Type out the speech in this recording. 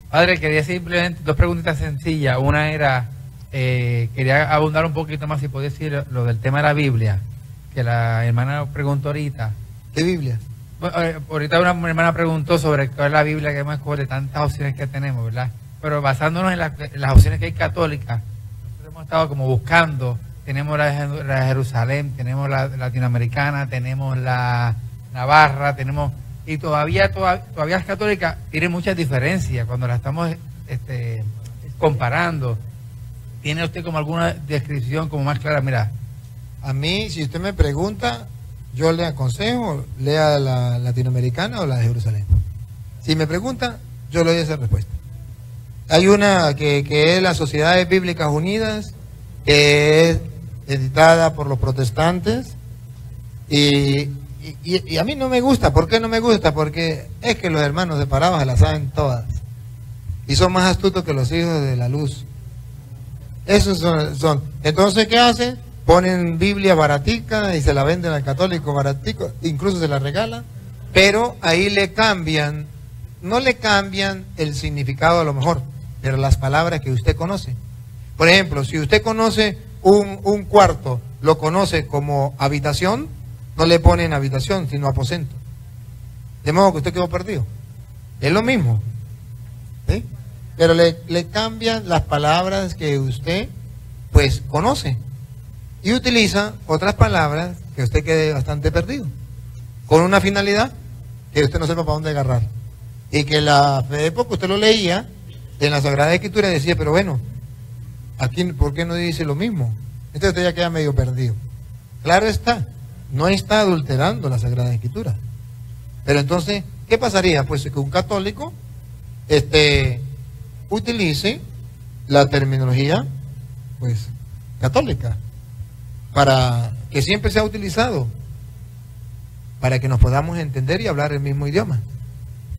Padre, quería simplemente dos preguntitas sencillas. Una era, quería abundar un poquito más, si podía decir, lo del tema de la Biblia, que la hermana preguntó ahorita. ¿Qué Biblia? Bueno, ahorita una hermana preguntó sobre cuál es la Biblia que más de tantas opciones que tenemos, ¿verdad? Pero basándonos en las opciones que hay católicas, nosotros hemos estado como buscando, tenemos la Jerusalén, tenemos la latinoamericana, tenemos la Navarra, tenemos... Y todavía las católicas tienen muchas diferencias cuando las estamos comparando. ¿Tiene usted como alguna descripción como más clara? Mira, A mí, si usted me pregunta, yo le aconsejo, lea la latinoamericana o la de Jerusalén. Si me pregunta, yo le doy esa respuesta. Hay una que es la Sociedades Bíblicas Unidas, que es editada por los protestantes, y a mí no me gusta. ¿Por qué no me gusta? Porque es que los hermanos separados se las saben todas. Y son más astutos que los hijos de la luz. Esos son. Entonces, ¿qué hacen? Ponen Biblia baratica y se la venden al católico baratico, incluso se la regalan, pero ahí le cambian, no le cambian el significado a lo mejor, pero las palabras que usted conoce. Por ejemplo, si usted conoce un cuarto, lo conoce como habitación, no le ponen habitación, sino aposento. De modo que usted quedó perdido. Es lo mismo. ¿Sí? Pero le cambian las palabras que usted, pues, conoce. Y utiliza otras palabras que usted quede bastante perdido. Con una finalidad que usted no sepa para dónde agarrar. Y que la época usted lo leía en la Sagrada Escritura y decía, pero bueno, aquí, ¿por qué no dice lo mismo? Entonces usted ya queda medio perdido. Claro está. No está adulterando la Sagrada Escritura. Pero entonces, ¿qué pasaría? Pues que un católico utilice la terminología, pues, católica, para que siempre sea utilizado, para que nos podamos entender y hablar el mismo idioma.